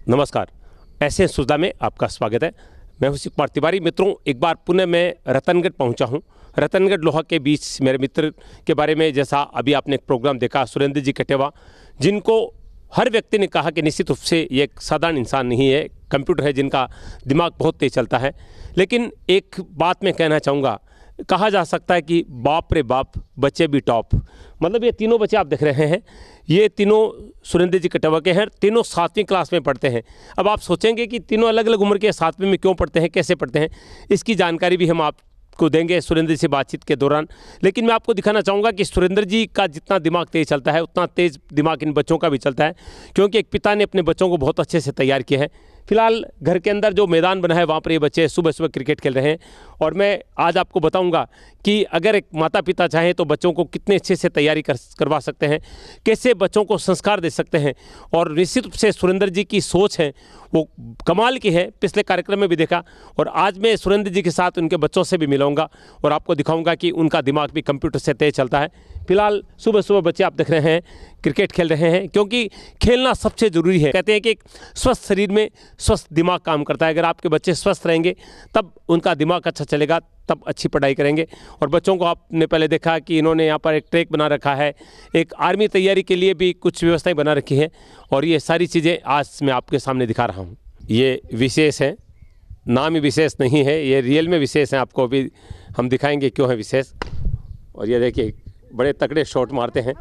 नमस्कार, ऐसे सुधा में आपका स्वागत है। मैं हूं शिव कुमार तिवारी। मित्रों, एक बार पुनः मैं रतनगढ़ पहुंचा हूं। रतनगढ़ लोहा के बीच मेरे मित्र के बारे में जैसा अभी आपने एक प्रोग्राम देखा, सुरेंद्र जी कटेवा, जिनको हर व्यक्ति ने कहा कि निश्चित रूप से ये एक साधारण इंसान नहीं है, कंप्यूटर है जिनका दिमाग बहुत तेज चलता है। लेकिन एक बात मैं कहना चाहूँगा, कहा जा सकता है कि बाप रे बाप, बच्चे भी टॉप। मतलब ये तीनों बच्चे आप देख रहे हैं, ये तीनों सुरेंद्र जी कटेवा के हैं, तीनों 7वीं क्लास में पढ़ते हैं। अब आप सोचेंगे कि तीनों अलग अलग उम्र के 7वीं में क्यों पढ़ते हैं, कैसे पढ़ते हैं, इसकी जानकारी भी हम आपको देंगे सुरेंद्र जी से बातचीत के दौरान। लेकिन मैं आपको दिखाना चाहूँगा कि सुरेंद्र जी का जितना दिमाग तेज चलता है, उतना तेज दिमाग इन बच्चों का भी चलता है, क्योंकि एक पिता ने अपने बच्चों को बहुत अच्छे से तैयार किया है। फिलहाल घर के अंदर जो मैदान बना है, वहाँ पर ये बच्चे सुबह सुबह क्रिकेट खेल रहे हैं। और मैं आज आपको बताऊंगा कि अगर एक माता पिता चाहें तो बच्चों को कितने अच्छे से तैयारी करवा सकते हैं, कैसे बच्चों को संस्कार दे सकते हैं। और निश्चित रूप से सुरेंद्र जी की सोच है वो कमाल की है, पिछले कार्यक्रम में भी देखा। और आज मैं सुरेंद्र जी के साथ उनके बच्चों से भी मिलाऊंगा और आपको दिखाऊंगा कि उनका दिमाग भी कंप्यूटर से तेज चलता है। फिलहाल सुबह सुबह बच्चे आप देख रहे हैं क्रिकेट खेल रहे हैं, क्योंकि खेलना सबसे ज़रूरी है। कहते हैं कि एक स्वस्थ शरीर में स्वस्थ दिमाग काम करता है। अगर आपके बच्चे स्वस्थ रहेंगे तब उनका दिमाग अच्छा चलेगा, तब अच्छी पढ़ाई करेंगे। और बच्चों को आपने पहले देखा कि इन्होंने यहाँ पर एक ट्रैक बना रखा है, एक आर्मी तैयारी के लिए भी कुछ व्यवस्थाएं बना रखी है। और ये सारी चीज़ें आज मैं आपके सामने दिखा रहा हूँ। ये विशेष है, नाम ही विशेष नहीं है, ये रियल में विशेष है। आपको अभी हम दिखाएंगे क्यों है विशेष। और ये देखिए बड़े तगड़े शॉट मारते हैं।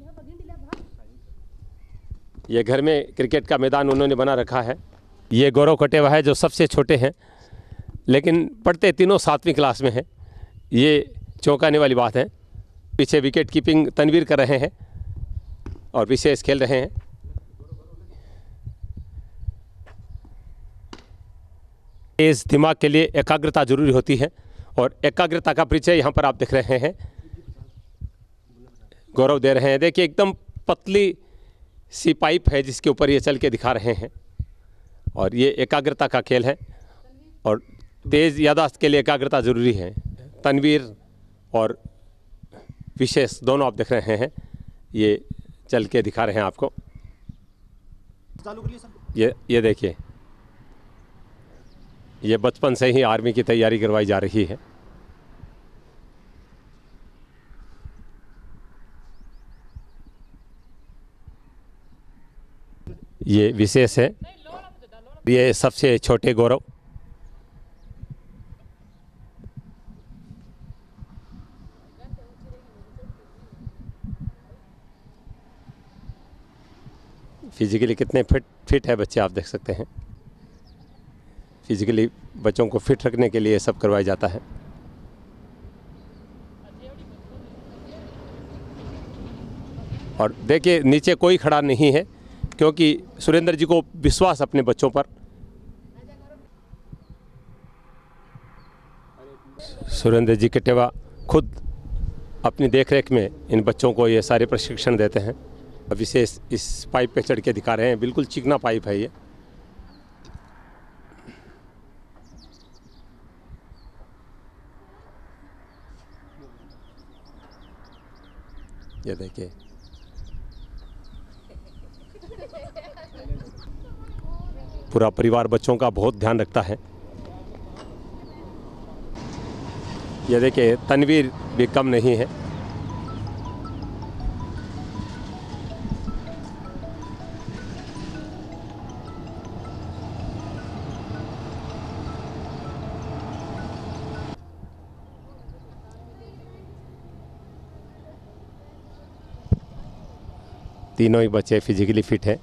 ये घर में क्रिकेट का मैदान उन्होंने बना रखा है। ये गौरव कटेवा है जो सबसे छोटे हैं, लेकिन पढ़ते तीनों 7वीं क्लास में हैं। ये चौंकाने वाली बात है। पीछे विकेट कीपिंग तनवीर कर रहे हैं और विशेष खेल रहे हैं। इस दिमाग के लिए एकाग्रता जरूरी होती है और एकाग्रता का परिचय यहाँ पर आप देख रहे हैं, गौरव दे रहे हैं। देखिए एकदम पतली सी पाइप है जिसके ऊपर ये चल के दिखा रहे हैं। और ये एकाग्रता का खेल है और तेज़ याददाश्त के लिए एकाग्रता ज़रूरी है। तनवीर और विशेष दोनों आप देख रहे हैं, ये चल के दिखा रहे हैं आपको। ये देखिए, ये बचपन से ही आर्मी की तैयारी करवाई जा रही है। ये विशेष है, ये सबसे छोटे गौरव। फिजिकली कितने फिट है बच्चे आप देख सकते हैं। फिजिकली बच्चों को फिट रखने के लिए सब करवाया जाता है। और देखिए नीचे कोई खड़ा नहीं है, क्योंकि सुरेंद्र जी को विश्वास अपने बच्चों पर। सुरेंद्र जी कटेवा खुद अपनी देखरेख में इन बच्चों को ये सारे प्रशिक्षण देते हैं। विशेष इस पाइप पे चढ़ के दिखा रहे हैं, बिल्कुल चिकना पाइप है ये। ये देखिए, पूरा परिवार बच्चों का बहुत ध्यान रखता है। ये देखिए तनवीर भी कम नहीं है। तीनों ही बच्चे फिजिकली फिट हैं।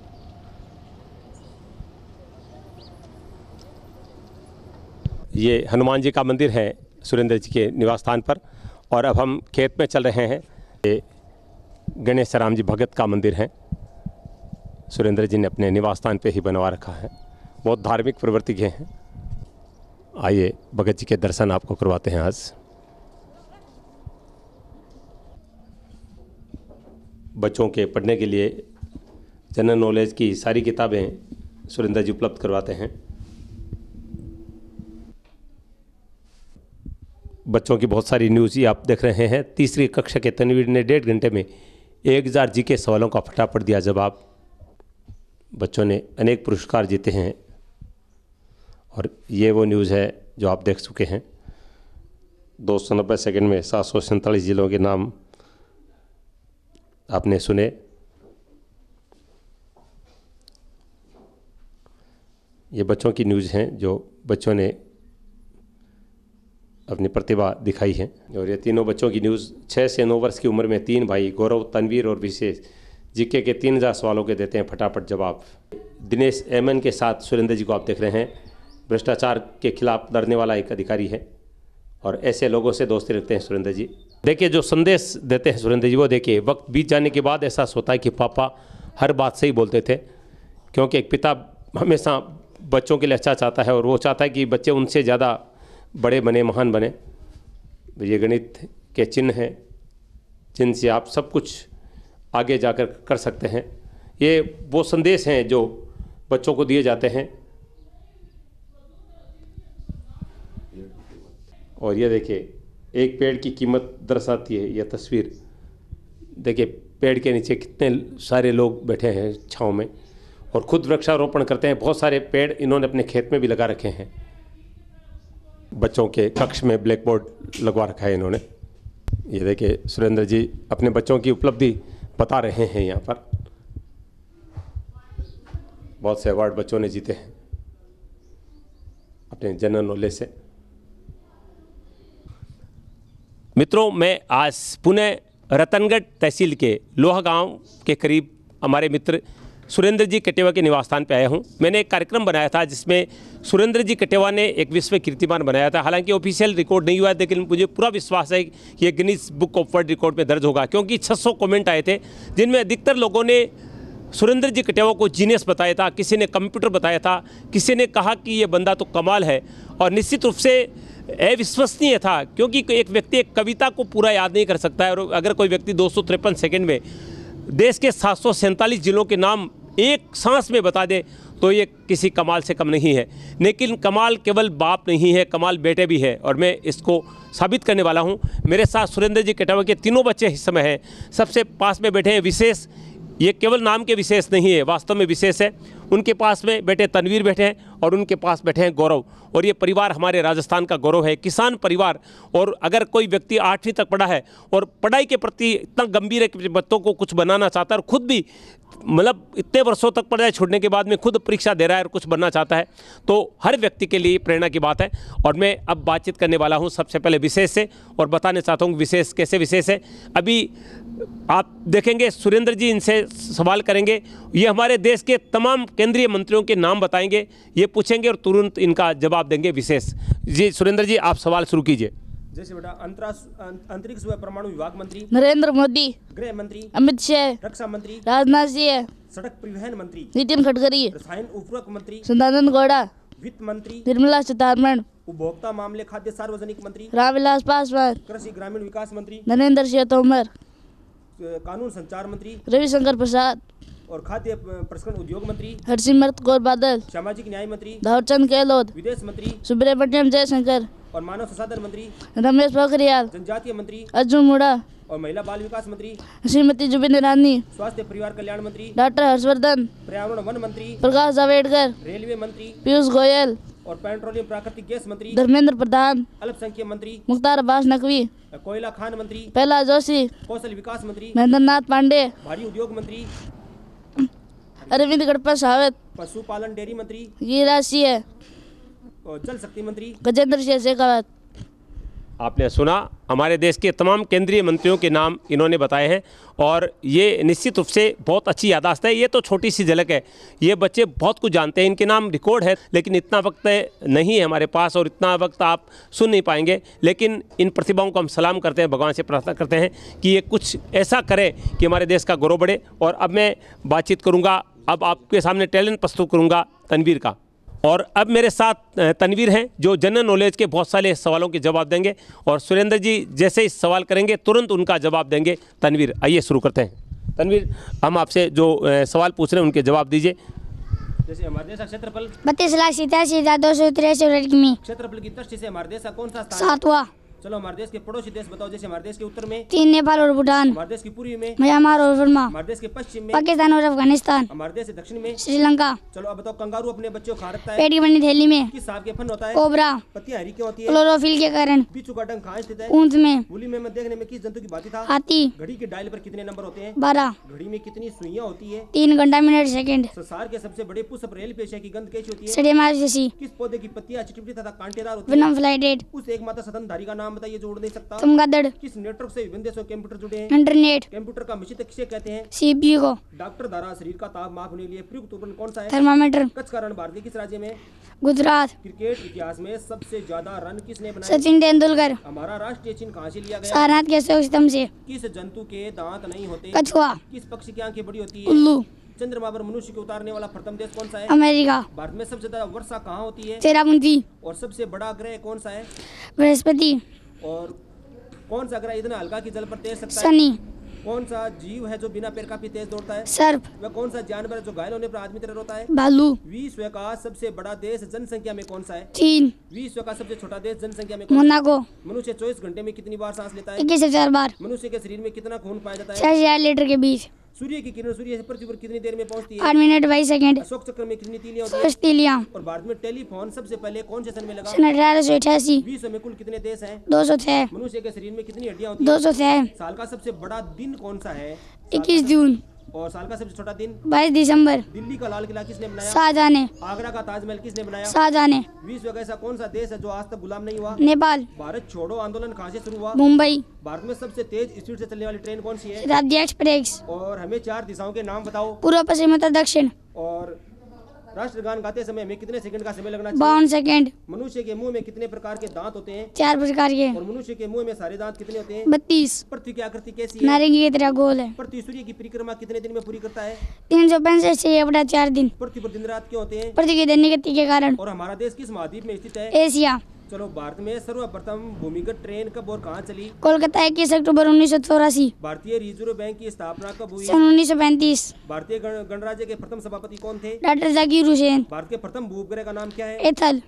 ये हनुमान जी का मंदिर है सुरेंद्र जी के निवास स्थान पर। और अब हम खेत में चल रहे हैं। ये गणेश राम जी भगत का मंदिर है, सुरेंद्र जी ने अपने निवास स्थान पे ही बनवा रखा है। बहुत धार्मिक प्रवृत्ति के हैं। आइए भगत जी के दर्शन आपको करवाते हैं आज। बच्चों के पढ़ने के लिए जनरल नॉलेज की सारी किताबें सुरेंद्र जी उपलब्ध करवाते हैं। बच्चों की बहुत सारी न्यूज़ ही आप देख रहे हैं। तीसरी कक्षा के तनवीर ने 1.5 घंटे में 1000 जी के सवालों का फटाफट दिया जवाब। बच्चों ने अनेक पुरस्कार जीते हैं और ये वो न्यूज़ है जो आप देख चुके हैं। 290 सेकंड में 747 जिलों के नाम आपने सुने। ये बच्चों की न्यूज़ हैं जो बच्चों ने अपनी प्रतिभा दिखाई है। और ये तीनों बच्चों की न्यूज़ 6 से 9 वर्ष की उम्र में 3 भाई गौरव, तनवीर और विशेष जीके के 3000 सवालों के देते हैं फटाफट जवाब। दिनेश एमन के साथ सुरेंद्र जी को आप देख रहे हैं। भ्रष्टाचार के खिलाफ लड़ने वाला एक अधिकारी है और ऐसे लोगों से दोस्ती रखते हैं सुरेंद्र जी। देखिए जो संदेश देते हैं सुरेंद्र जी वो देखिए, वक्त बीत जाने के बाद एहसास होता है कि पापा हर बात सही बोलते थे, क्योंकि एक पिता हमेशा बच्चों के लिए अच्छा चाहता है और वो चाहता है कि बच्चे उनसे ज़्यादा बड़े बने, महान बने। ये गणित के चिन्ह हैं जिनसे आप सब कुछ आगे जाकर कर सकते हैं। ये वो संदेश हैं जो बच्चों को दिए जाते हैं। और ये देखिए एक पेड़ की कीमत दर्शाती है यह तस्वीर। देखिए पेड़ के नीचे कितने सारे लोग बैठे हैं छांव में और खुद वृक्षारोपण करते हैं। बहुत सारे पेड़ इन्होंने अपने खेत में भी लगा रखे हैं। बच्चों के कक्ष में ब्लैक बोर्ड लगवा रखा है इन्होंने। ये देखिए सुरेंद्र जी अपने बच्चों की उपलब्धि बता रहे हैं। यहाँ पर बहुत से अवार्ड बच्चों ने जीते हैं अपने जनरल नॉलेज से। मित्रों, मैं आज पुणे रतनगढ़ तहसील के लोहा गांव के करीब हमारे मित्र सुरेंद्र जी कटेवा के निवास स्थान पर आया हूं। मैंने एक कार्यक्रम बनाया था जिसमें सुरेंद्र जी कटेवा ने एक विश्व कीर्तिमान बनाया था। हालांकि ऑफिशियल रिकॉर्ड नहीं हुआ है, लेकिन मुझे पूरा विश्वास है कि ये Guinness book of world record में दर्ज होगा, क्योंकि 600 कमेंट आए थे जिनमें अधिकतर लोगों ने सुरेंद्र जी कटेवा को जीनियस बताया था, किसी ने कंप्यूटर बताया था, किसी ने कहा कि ये बंदा तो कमाल है। और निश्चित रूप से अविश्वसनीय था, क्योंकि एक व्यक्ति एक कविता को पूरा याद नहीं कर सकता है और अगर कोई व्यक्ति 253 सेकंड में देश के 747 जिलों के नाम एक सांस में बता दे तो ये किसी कमाल से कम नहीं है। लेकिन कमाल केवल बाप नहीं है, कमाल बेटे भी है और मैं इसको साबित करने वाला हूँ। मेरे साथ सुरेंद्र जी कटेवा के तीनों बच्चे इस समय हैं। सबसे पास में बैठे हैं विशेष। ये केवल नाम के विशेष नहीं है, वास्तव में विशेष है। उनके पास में बैठे तनवीर बैठे हैं और उनके पास बैठे हैं गौरव। और ये परिवार हमारे राजस्थान का गौरव है, किसान परिवार। और अगर कोई व्यक्ति 8वीं तक पढ़ा है और पढ़ाई के प्रति इतना गंभीर है कि बच्चों को कुछ बनाना चाहता है और खुद भी मतलब इतने वर्षों तक पढ़ाई छोड़ने के बाद में खुद परीक्षा दे रहा है और कुछ बनना चाहता है, तो हर व्यक्ति के लिए प्रेरणा की बात है। और मैं अब बातचीत करने वाला हूं सबसे पहले विशेष से और बताने चाहता हूं विशेष कैसे विशेष है। अभी आप देखेंगे सुरेंद्र जी इनसे सवाल करेंगे। ये हमारे देश के तमाम केंद्रीय मंत्रियों के नाम बताएंगे, ये पूछेंगे और तुरंत इनका जवाब देंगे विशेष जी। सुरेंद्र जी आप सवाल शुरू कीजिए। जैसे बेटा अंतरिक्ष व परमाणु विभाग मंत्री नरेंद्र मोदी, गृह मंत्री अमित शाह, रक्षा मंत्री राजनाथ सिंह, सड़क परिवहन मंत्री नितिन गडकरी, रसायन उर्वरक मंत्री सदानंद गौड़ा, वित्त मंत्री निर्मला सीतारमण, उपभोक्ता मामले खाद्य सार्वजनिक मंत्री रामविलास पासवान, कृषि ग्रामीण विकास मंत्री नरेंद्र सिंह तोमर, कानून संचार मंत्री रविशंकर प्रसाद और खाद्य प्रसंस्करण उद्योग मंत्री हरसिमरत कौर बादल, सामाजिक न्याय मंत्री दावरचंद गहलोत, विदेश मंत्री सुब्रमण्यम जयशंकर और मानव संसाधन मंत्री रमेश पोखरियाल, जनजातीय मंत्री अर्जुन मुंडा और महिला बाल विकास मंत्री श्रीमती जुबिन ईरानी, स्वास्थ्य परिवार कल्याण मंत्री डॉक्टर हर्षवर्धन, पर्यावरण वन मंत्री प्रकाश जावड़ेकर, रेलवे मंत्री पीयूष गोयल और पेट्रोलियम प्राकृतिक गैस मंत्री धर्मेंद्र प्रधान, अल्पसंख्यक मंत्री मुख्तार अब्बास नकवी, कोयला खान मंत्री प्रहलाद जोशी, कौशल विकास मंत्री महेंद्र नाथ पांडे, भारी उद्योग मंत्री अरविंद गढ़पा सावत, पशुपालन डेयरी मंत्री गिरिराज सिंह, और जल शक्ति मंत्री गजेंद्र सिंह शेखावत। आपने सुना हमारे देश के तमाम केंद्रीय मंत्रियों के नाम इन्होंने बताए हैं और ये निश्चित रूप से बहुत अच्छी याददाश्त है। ये तो छोटी सी झलक है, ये बच्चे बहुत कुछ जानते हैं, इनके नाम रिकॉर्ड है, लेकिन इतना वक्त नहीं है हमारे पास और इतना वक्त आप सुन नहीं पाएंगे। लेकिन इन प्रतिभाओं को हम सलाम करते हैं, भगवान से प्रार्थना करते हैं कि ये कुछ ऐसा करे कि हमारे देश का गौरव बढ़े। और अब मैं बातचीत करूँगा, अब आपके सामने टैलेंट प्रस्तुत करूँगा तनवीर का। और अब मेरे साथ तनवीर हैं जो जनरल नॉलेज के बहुत सारे सवालों के जवाब देंगे और सुरेंद्र जी जैसे ही सवाल करेंगे तुरंत उनका जवाब देंगे। तनवीर आइए शुरू करते हैं। तनवीर हम आपसे जो सवाल पूछ रहे हैं उनके जवाब दीजिए। जैसे हमारे देश का क्षेत्रफल 32,87,283 वर्ग किमी, क्षेत्रफल की दृष्टि से हमारे देश का कौन सा स्थान 7वां, चलो हमारे देश के पड़ोसी देश बताओ, जैसे हमारे देश के उत्तर में, 3 नेपाल और भूटान, हमारे देश की पूर्वी में, म्यांमार और बर्मा, हमारे देश के पश्चिम में, पाकिस्तान और अफगानिस्तान, हमारे देश के दक्षिण में। श्रीलंका। चलो अब बताओ, कंगारू अपने बच्चों को खा रखता है, पेट की बनी थैली में, किस सांप के फन होता है, कोबरा, पत्तियां हरी क्यों होती है, क्लोरोफिल के कारण, बिच्छू का डंक कहाँ स्थित है, ऊंट में, वूली में देखने में किस जंतु की भांति था, हाथी, घड़ी के डायल पर कितने नंबर होते हैं, 12, घड़ी में कितनी सुइयां होती है, 3 घंटा मिनट सेकंड, संसार के सबसे बड़े पुष्प रेल पेशे की गंध कैसी होती है, सड़े मार जैसी, किस पौधे की पत्तियां चिपचिपी तथा कांटेदार होती है, विनम फ्लाइटेड, उस एकमात्र स्तनधारी का नाम बताइए जो उड़ नहीं सकता, चमगादड़, किस नेटवर्क से विभिन्न देशों के कंप्यूटर जुड़े हैं, इंटरनेट, कंप्यूटर का मशीन किसे कहते हैं, सीपीयू को, डॉक्टर द्वारा शरीर का ताप मापने के लिए प्रयुक्त उपकरण कौन सा है, थर्मामीटर, कच्छ का रण भारत के किस राज्य में, गुजरात, क्रिकेट इतिहास में सबसे ज्यादा रन किसने बनाए, सचिन तेंदुलकर, हमारा राष्ट्रीय चिन्ह कहाँ से लिया गया, सारनाथ के अशोक स्तंभ से, किस जंतु के दांत नहीं होते, कछुआ, किस पक्षी की आंखें बड़ी होती है, उल्लू, चंद्रमा पर मनुष्य को उतारने वाला प्रथम देश कौन सा है, अमेरिका, भारत में सबसे ज्यादा वर्षा कहाँ होती है, चेरापूंजी, और सबसे बड़ा ग्रह कौन सा है, बृहस्पति, और कौन सा ग्रह इतना हल्का कि जल पर तैर सकता है, शनि, कौन सा जीव है जो बिना पैर काफी तेज दौड़ता है, सर्प, वह कौन सा जानवर है जो घायल होने पर आदमी तरह रोता है, भालू, विश्व का सबसे बड़ा देश जनसंख्या में कौन सा है, चीन, विश्व का सबसे छोटा देश जनसंख्या में कौन सा मोनाको, है? मनुष्य 24 घंटे में कितनी बार सांस लेता है, 21 से 4 बार, मनुष्य के शरीर में कितना खून पाया जाता है, 6000 लीटर के बीच, सूर्य की किरण सूर्य से पृथ्वी पर कितनी देर में पहुंचती है, 8 मिनट 22 सेकंड, अशोक चक्र में कितनी तीलियां होती है, 100 तीलियां, और भारत में टेलीफोन सबसे पहले कौन से सन में लगा, सन 1888, विश्व में कुल कितने देश हैं, 206, मनुष्य के शरीर में कितनी हड्डियां होती हैं, 206, साल का सबसे बड़ा दिन कौन सा है, 21 जून, और साल का सबसे छोटा दिन, 22 दिसंबर, दिल्ली का लाल किला किसने बनाया, शाहजहां ने, आगरा का ताजमहल किसने बनाया, शाहजहां ने, विश्व का ऐसा कौन सा देश है जो आज तक गुलाम नहीं हुआ, नेपाल, भारत छोड़ो आंदोलन कहाँ से शुरू हुआ, मुंबई, भारत में सबसे तेज स्पीड से चलने वाली ट्रेन कौन सी है, राज्य एक्सप्रेस, और हमें 4 दिशाओं के नाम बताओ, पूर्व पश्चिम उत्तर दक्षिण, और राष्ट्रगान गाते समय हमें कितने सेकंड का समय लगना चाहिए, 52 सेकंड, मनुष्य के मुंह में कितने प्रकार के दांत होते हैं, 4 प्रकार के, और मनुष्य के मुंह में सारे दांत कितने होते हैं, 32, पृथ्वी की आकृति कैसी है, नारंगी की तरह गोल है, पृथ्वी सूर्य की परिक्रमा कितने दिन में पूरी करता है, 365 से 4 दिन, पृथ्वी पर दिन रात क्यों होते हैं, पृथ्वी की दैनिक गति के कारण, और हमारा देश किस महाद्वीप में स्थित है, एशिया, चलो भारत में सर्वप्रथम भूमिगत ट्रेन कब और कहाँ चली, कोलकाता 21 अक्टूबर 1984, भारतीय रिजर्व बैंक की स्थापना कब हुई, सन 1935, भारतीय गणराज्य के प्रथम सभापति कौन थे, डॉक्टर जाकिर हुसैन, भारत के प्रथम भूपग्रह का नाम क्या है, एथल,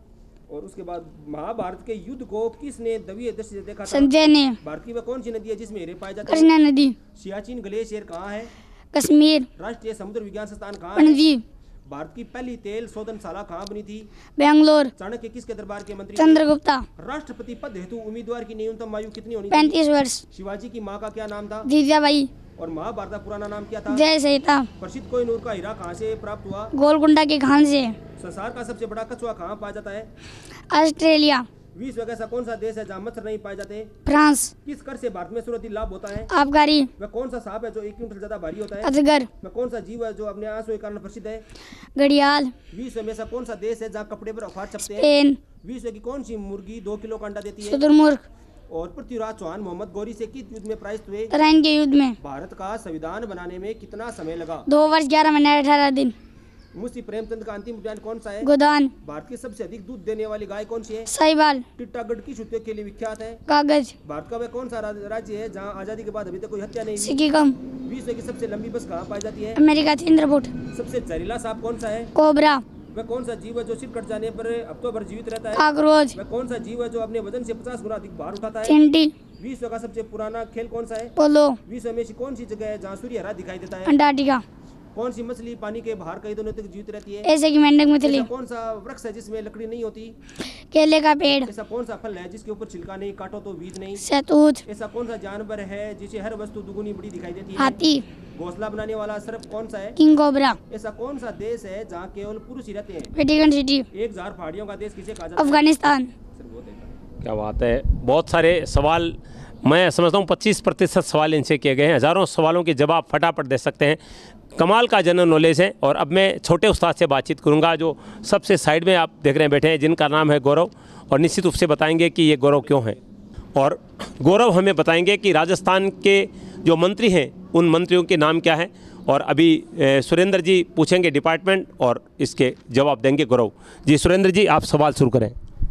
और उसके बाद महाभारत के युद्ध को किसने दवीय दृष्टि से देखा था, संजय ने, भारत की वह कौन सी नदी है जिसमें हीरे पाए जाते हैं, कृष्णा नदी, सियाचिन ग्लेशियर कहाँ है, कश्मीर, राष्ट्रीय समुद्र विज्ञान संस्थान कहाँ है, पणजी, भारत की पहली तेल शोधनशाला कहाँ बनी थी, बेंगलोर, चाणक्य किसके दरबार के मंत्री थे? चंद्रगुप्ता, राष्ट्रपति पद हेतु उम्मीदवार की न्यूनतम आयु कितनी होनी चाहिए, 35 वर्ष, शिवाजी की माँ का क्या नाम था, जीजाबाई, और महाभारत का पुराना नाम क्या था, जय सहिता, प्रसिद्ध कोहिनूर का हीरा कहाँ से प्राप्त हुआ, गोलकुंडा के खान से, संसार का सबसे बड़ा कछुआ कहाँ पाया जाता है, ऑस्ट्रेलिया, विश्व का ऐसा कौन सा देश है जहाँ मच्छर नहीं पाए जाते, फ्रांस, किस कर से भारत में सूरती लाभ होता है, आबकारी, वह कौन सा सांप है जो 1 क्विंटल ज्यादा भारी होता है, अजगर, वह कौन सा जीव है जो अपने आंसू के कारण प्रसिद्ध है, घड़ियाल, विश्व में ऐसा कौन सा देश है जहाँ कपड़े पर अखबार छपते हैं, स्पेन, विश्व की कौन सी मुर्गी 2 किलो का अंडा देती है, शुतुरमुर्ग, और पृथ्वीराज चौहान मोहम्मद गौरी से किस युद्ध में पराजित हुए, तराइन के युद्ध में, भारत का संविधान बनाने में कितना समय लगा, 2 वर्ष 11 महीने 18 दिन, मुंशी प्रेमचंद का अंतिम उद्यान कौन सा है, गोदान, भारत की सबसे अधिक दूध देने वाली गाय कौन सी है, साहिवाल, टिट्टागढ़ किस उद्योग के लिए विख्यात है, कागज, भारत का वह कौन सा राज्य है जहाँ आजादी के बाद अभी तक कोई हत्या नहीं हुई, सिक्किम, विश्व की सबसे लंबी बस कहाँ पाई जाती है, अमेरिका चंद्रपुट, सबसे जहरीला सांप कौन सा है, कोबरा, वह कौन सा जीव है जो सिर कट जाने पर हफ्तों भर जीवित रहता है, काकरोच, वह कौन सा जीव है जो अपने वजन से 50 गुना अधिक भार उठाता है, चिंटी, विश्व का सबसे पुराना खेल कौन सा है, पोलो, विश्व में ऐसी कौन सी जगह है जहाँ सूर्य हरा दिखाई देता है, अंटार्कटिका, कौन सी मछली पानी के बाहर कई दिनों तक जीवित रहती है, ऐसे की मेंढक मछली, ऐसा कौन सा वृक्ष है जिसमें लकड़ी नहीं होती, केले का पेड़, ऐसा कौन सा फल है जिसके ऊपर छिलका नहीं, काटो तो बीज नहीं, शहतूत, ऐसा कौन सा जानवर है जिसे हर वस्तु दुगुनी बड़ी दिखाई देती है, हाथी, घोंसला बनाने वाला सर्प कौन सा है, किंग कोबरा, ऐसा कौन सा देश है जहाँ केवल पुरुष ही रहते हैं, वेटिकन सिटी, 1000 पहाड़ियों का देश किसे कहा जाता है, अफगानिस्तान। सर, बहुत है। क्या बात है, बहुत सारे सवाल, मैं समझता हूँ 25% सवाल इनसे किए गए हैं, हज़ारों सवालों के जवाब फटाफट दे सकते हैं, कमाल का जनरल नॉलेज है। और अब मैं छोटे उस्ताद से बातचीत करूंगा जो सबसे साइड में आप देख रहे हैं बैठे हैं, जिनका नाम है गौरव, और निश्चित रूप से बताएंगे कि ये गौरव क्यों है। और गौरव हमें बताएंगे कि राजस्थान के जो मंत्री हैं उन मंत्रियों के नाम क्या हैं, और अभी सुरेंद्र जी पूछेंगे डिपार्टमेंट और इसके जवाब देंगे गौरव जी। सुरेंद्र जी, आप सवाल शुरू करें।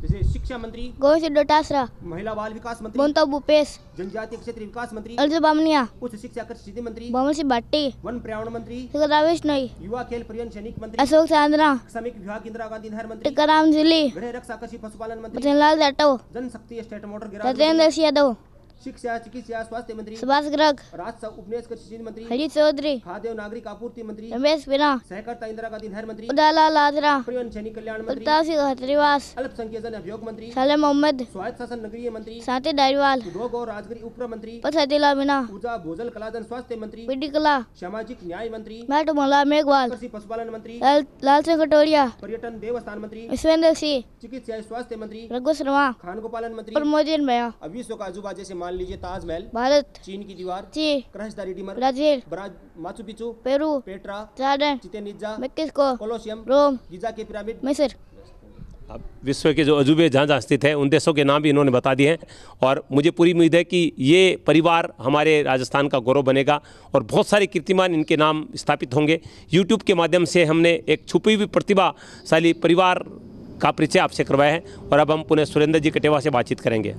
जैसे शिक्षा मंत्री, गोविंद डोटासरा, महिला बाल विकास मंत्री, बोंतो भूपेश, जनजातीय क्षेत्रीय विकास मंत्री, अर्जुन बामनिया, उच्च शिक्षा कृषि सिद्धि मंत्री, बोमल सिंह भट्टी, वन पर्यावरण मंत्री, रावेश नोई, युवा खेल पर्यटन सैनिक मंत्री, अशोक चांद्रा, श्रमिक विभाग इंदिरा गांधी नहर मंत्री, टिकाराम जिली, गृह रक्षा कृषि पशुपालन मंत्री, भजनलाल जाटव, जनशक्ति स्टेट मोटर गिराज सत्येंद्र सिंह यादव, शिक्षा चिकित्सा स्वास्थ्य मंत्री, सुभाष गर्ग, राजस्व उपनिवेश कृषि सिद्धि मंत्री, हरी चौधरी, खाद्य और नागरिक आपूर्ति मंत्री, रमेश बिना, सहकारिता इंदिरा गांधी नहर मंत्री, उदाला लादरा, परिवहन सैनिक कल्याण मंत्री, प्रताप सिंह खत्रीवास, अल्पसंख्यक जन अभियोग मंत्री, साले मोहम्मद, स्वायत्त शासन नगरीय मंत्री, साथी डारीवाल, उद्योग और राजगिरी उप मंत्री, पथदिला बिना, ऊर्जा भूजल कला जन स्वास्थ्य मंत्री, पीडी कला, सामाजिक न्याय मंत्री, मैट मोला मेघवाल, कृषि पशुपालन मंत्री, लाल सिंह कटोरिया, पर्यटन देवस्थान मंत्री, विश्वेंद्र सिंह, चिकित्सा स्वास्थ्य मंत्री, रघु शर्मा, खान गोपालन मंत्री, और मोदिन भैया, अब विश्व का अजूबा जैसे मान लीजिए ताजमहल, भारत, चीन की दीवार, ची, Christ Redeemer, Brazil, Machu Picchu, Peru, Petra, Jordan, Chichen Itza, Mexico, Colosseum, Rome, Giza के पिरामिड, मिस्र। अब विश्व के जो अजूबे जहाँ जहाँ स्थित हैं उन देशों के नाम भी इन्होंने बता दिए हैं और मुझे पूरी उम्मीद है कि ये परिवार हमारे राजस्थान का गौरव बनेगा और बहुत सारे कीर्तिमान इनके नाम स्थापित होंगे। यूट्यूब के माध्यम से हमने एक छुपी हुई प्रतिभाशाली परिवार का परिचय आपसे करवाया है और अब हम पुनः सुरेंद्र जी कटेवा से बातचीत करेंगे।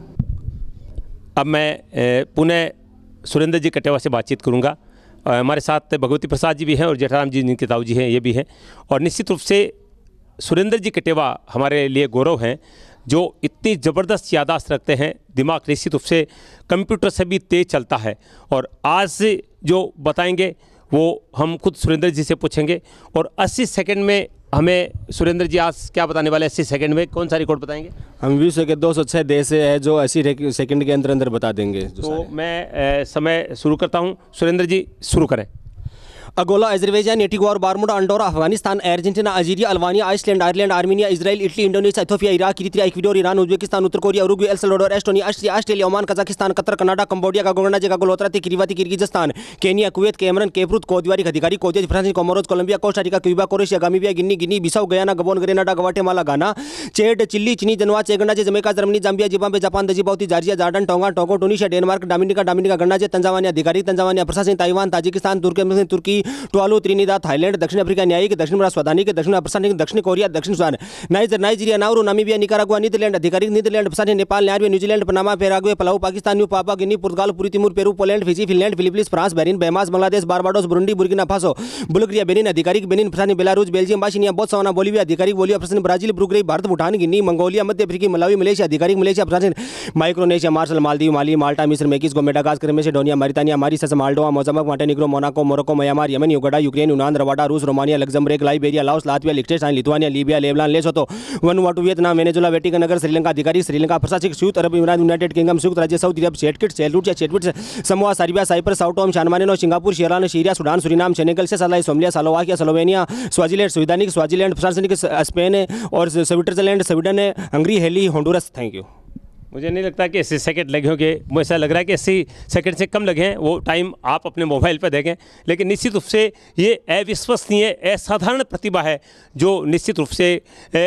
अब मैं पुनः सुरेंद्र जी कटेवा से बातचीत करूँगा। हमारे साथ भगवती प्रसाद जी भी हैं और जेठाराम जी जिनके ताऊ जी हैं ये भी हैं और निश्चित रूप से सुरेंद्र जी कटेवा हमारे लिए गौरव हैं जो इतनी ज़बरदस्त याददाश्त रखते हैं। दिमाग निश्चित रूप से कंप्यूटर से भी तेज़ चलता है और आज से जो बताएंगे वो हम खुद सुरेंद्र जी से पूछेंगे और 80 सेकंड में हमें सुरेंद्र जी आज क्या बताने वाले 80 सेकंड में कौन सा रिकॉर्ड बताएंगे? हम विश्व के 206 देश है जो 80 सेकंड के अंदर अंदर बता देंगे। तो मैं समय शुरू करता हूं। सुरेंद्र जी शुरू करें। Angola, Azerbaijan, Antigua, Bermuda, Andorra, Afghanistan, Argentina, Algeria, Albania, Iceland, Ireland, Armenia, Israel, Italy, Indonesia, Ethiopia, Iraq, Eritrea, Ecuador, Iran, Uzbekistan, उत्तर Korea, Uruguay, El Salvador, Estonia, Austria, Australia, Oman, Kazakhstan, Qatar, Canada, Cambodia, गगोनाजे, गगोलोत्राती, Kiribati, Kyrgyzstan, Kenya, Kuwait, Cameroon, केपरूत, कोतवारी, अधिकारी, कोजेज, France, Comoros, Colombia, Costa Rica, Cuba, Croatia, Gambia, Guinea, Bissau, Guyana, Gabon, Grenada, Guatemala, Ghana, Chad, Chile, चिनी, जनवा, चेगनाजे, Jamaica, Germany, Zambia, Zimbabwe, Japan, Djibouti, Georgia, Jordan, Tonga, Togo, Tunisia, Denmark, Dominica, गन्नाजे, Tanzania, अधिकारी, Tanzania, प्रशासन, Taiwan, Tajikistan, तुर्की, Tuvalu, Trinidad, Thailand, दक्षिण Africa, न्यायिक, दक्षिण स्वदानिक, दक्षिण प्रशासनिक, दक्षिण कोरिया, दक्षिण Sudan, Nigeria, Nauru, Namibia, Nicaragua, Netherland, अधिकारी, नीदरलैंड, प्रशासनिक, Nepal, Norway, New Zealand, Panama, Paraguay, Palau, Pakistan, new Papua Guinea, पुर्तगाल, पूरी Timor, Peru, Poland, Fiji, Finland, Philippines, France, Bahrain, Bahamas, Bangladesh, Barbados, Burundi, Burkina Faso, Bulgaria, Benin, अधिकारी, Benin, प्रशासनिक, Belarus, Belgium, बाशिनिया, Botswana, Bolivia, अधिकारी, Bolivia, प्रशासनिक, Brazil, ब्रुगरे, Bharat, Bhutan, Guinea, Mongolia, मध्य Africa, Malawi, Malaysia, अधिकारी, मलेशिया, प्रशासनिक, Micronesia, Marshall, Maldives, Mali, Malta, मिस्र, Mexico, Madagascar, Macedonia, Mauritania, Mauritius, Moldova, Mozambique, Montenegro, Monaco, Morocco, Myanmar, यमन, युगांडा, यूक्रेन, यूनान, रवांडा, रूस, Romania, Luxembourg, Liberia, Laos, Latvia, लिechtenstein, Lithuania, Libya, Lebanon, Lesotho, Vanuatu, Vietnam, Venezuela, Vatican नगर, श्रीलंका, अधिकारी, श्रीलंका, प्रशासनिक, संयुक्त अरब अमीरात, यूनाइटेड किंगडम, संयुक्त राज्य सऊदी अरब, सेटकिट, Samoa, Serbia, Cyprus, Sao Tome, San Marino, Singapore, Sierra, Syria, Sudan, Suriname, Senegal, Seychelles, Somalia, Slovakia, Slovenia, Swaziland, Swaziland, प्रशासनिक, स्पेन और स्विट्जरलैंड, स्वीडन, हंगरी, हेली, होंडुरस। Thank you. मुझे नहीं लगता कि 80 सेकंड लगे होंगे, मुझे ऐसा लग रहा है कि 80 सेकंड से कम लगे हैं। वो टाइम आप अपने मोबाइल पर देखें, लेकिन निश्चित रूप से ये अविश्वसनीय, असाधारण प्रतिभा है जो निश्चित रूप से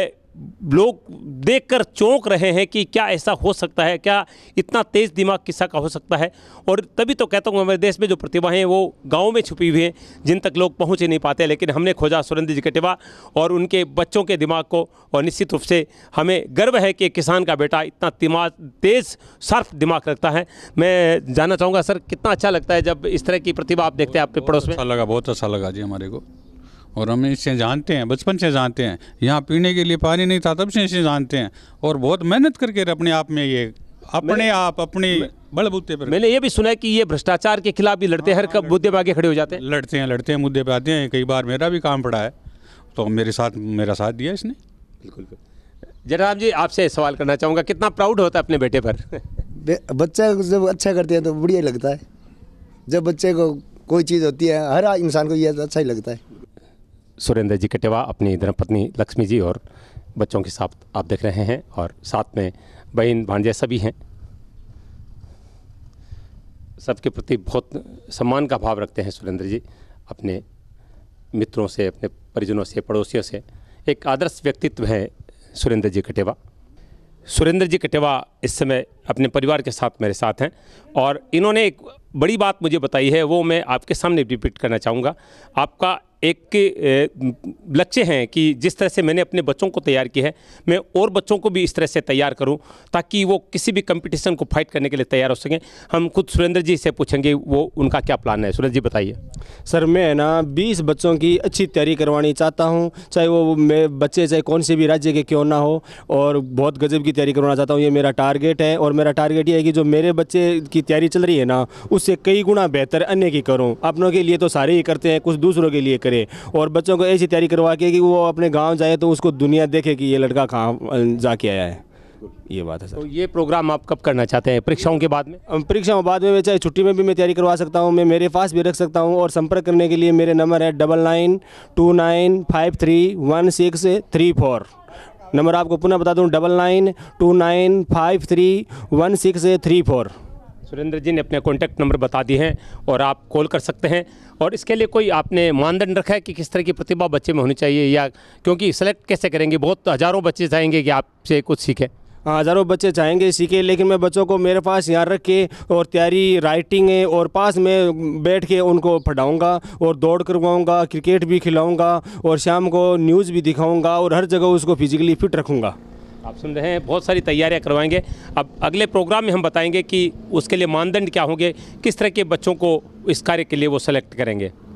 लोग देखकर चौंक रहे हैं कि क्या ऐसा हो सकता है, क्या इतना तेज़ दिमाग किस्सा का हो सकता है। और तभी तो कहता हूँ हमारे देश में जो प्रतिभा हैं वो गाँव में छुपी हुई हैं, जिन तक लोग पहुँच ही नहीं पाते। लेकिन हमने खोजा सुरेंद्र जी कटेवा और उनके बच्चों के दिमाग को, और निश्चित रूप से हमें गर्व है कि किसान का बेटा इतना तेज़ शार्प दिमाग रखता है। मैं जानना चाहूँगा सर, कितना अच्छा लगता है जब इस तरह की प्रतिभा आप देखते हैं आपके पड़ोस में? अच्छा लगा, बहुत अच्छा लगा जी हमारे को, और हम इससे जानते हैं, बचपन से जानते हैं। यहाँ पीने के लिए पानी नहीं था तब से इसे जानते हैं, और बहुत मेहनत करके अपने आप में ये अपने बलबूते पर। मैंने ये भी सुना है कि ये भ्रष्टाचार के खिलाफ भी लड़ते हैं, हर मुद्दे में आगे खड़े हो जाते हैं। लड़ते हैं, मुद्दे पे आते हैं। कई बार मेरा भी काम पड़ा है, तो मेरा साथ दिया इसने। बिल्कुल। जयराम जी, आपसे सवाल करना चाहूँगा, कितना प्राउड होता है अपने बेटे पर? बच्चा जब अच्छा करते हैं तो बढ़िया लगता है। जब बच्चे को कोई चीज़ होती है, हर इंसान को ये अच्छा ही लगता है। सुरेंद्र जी कटेवा अपनी धर्मपत्नी लक्ष्मी जी और बच्चों के साथ आप देख रहे हैं, और साथ में बहन भांजे सभी हैं। सबके प्रति बहुत सम्मान का भाव रखते हैं सुरेंद्र जी, अपने मित्रों से, अपने परिजनों से, पड़ोसियों से। एक आदर्श व्यक्तित्व है सुरेंद्र जी कटेवा। सुरेंद्र जी कटेवा इस समय अपने परिवार के साथ मेरे साथ हैं, और इन्होंने एक बड़ी बात मुझे बताई है, वो मैं आपके सामने रिपीट करना चाहूँगा। आपका एक लक्ष्य है कि जिस तरह से मैंने अपने बच्चों को तैयार किया है, मैं और बच्चों को भी इस तरह से तैयार करूं ताकि वो किसी भी कंपटीशन को फाइट करने के लिए तैयार हो सकें। हम खुद सुरेंद्र जी से पूछेंगे वो उनका क्या प्लान है। सुरेंद्र जी बताइए। सर मैं है ना 20 बच्चों की अच्छी तैयारी करवानी चाहता हूँ, चाहे वो मैं बच्चे चाहे कौन से भी राज्य के क्यों ना हो, और बहुत गजब की तैयारी करवाना चाहता हूँ। ये मेरा टारगेट है और मेरा टारगेट ये है कि जो मेरे बच्चे की तैयारी चल रही है ना, उससे कई गुना बेहतर अन्य की करूँ। अपनों के लिए तो सारे ही करते हैं, कुछ दूसरों के लिए करें, और बच्चों को ऐसी तैयारी करवा के कि वो अपने गाँव जाए तो उसको दुनिया देखे कि ये लड़का कहाँ जाके आया है। ये बात है सर। तो ये प्रोग्राम आप कब करना चाहते हैं? परीक्षाओं के बाद में? परीक्षाओं बाद में, चाहे छुट्टी में भी मैं तैयारी करवा सकता हूँ, मैं मेरे पास भी रख सकता हूँ। और संपर्क करने के लिए मेरे नंबर है 9929531634। नंबर आपको पुनः बता दूँ 9929531634। सुरेंद्र जी ने अपने कॉन्टैक्ट नंबर बता दिए हैं और आप कॉल कर सकते हैं। और इसके लिए कोई आपने मानदंड रखा है कि किस तरह की प्रतिभा बच्चे में होनी चाहिए, या क्योंकि सेलेक्ट कैसे करेंगे? बहुत हज़ारों बच्चे चाहेंगे कि आपसे कुछ सीखें। हाँ, हज़ारों बच्चे चाहेंगे सीखे, लेकिन मैं बच्चों को मेरे पास यहाँ रख के और तैयारी राइटिंग है और पास में बैठ के उनको पढ़ाऊँगा और दौड़ करवाऊँगा, क्रिकेट भी खिलाऊँगा और शाम को न्यूज़ भी दिखाऊँगा और हर जगह उसको फिजिकली फिट रखूँगा। आप सुन रहे हैं, बहुत सारी तैयारियां करवाएंगे। अब अगले प्रोग्राम में हम बताएंगे कि उसके लिए मानदंड क्या होंगे, किस तरह के बच्चों को इस कार्य के लिए वो सेलेक्ट करेंगे।